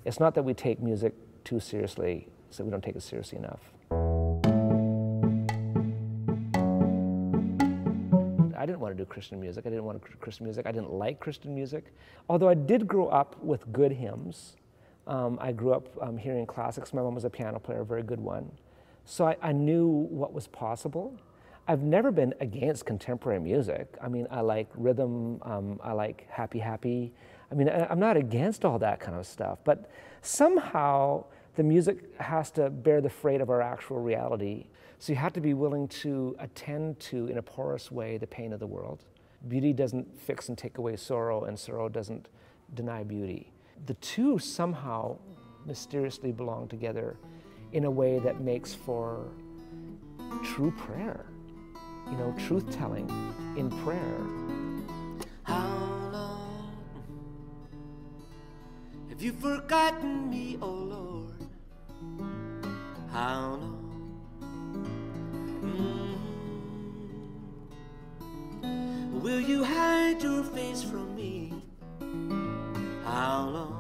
It's not that we take music too seriously, so we don't take it seriously enough. I didn't want to do Christian music. I didn't want to do Christian music. I didn't like Christian music. Although I did grow up with good hymns. I grew up hearing classics. My mom was a piano player, a very good one. So I knew what was possible. I've never been against contemporary music. I mean, I like rhythm, I like happy, happy. I mean, I'm not against all that kind of stuff, but somehow the music has to bear the freight of our actual reality. So you have to be willing to attend to, in a porous way, the pain of the world. Beauty doesn't fix and take away sorrow, and sorrow doesn't deny beauty. The two somehow mysteriously belong together in a way that makes for true prayer, you know, truth-telling in prayer. How long have you forgotten me, oh Lord? How long? Will you hide your face from me? How long?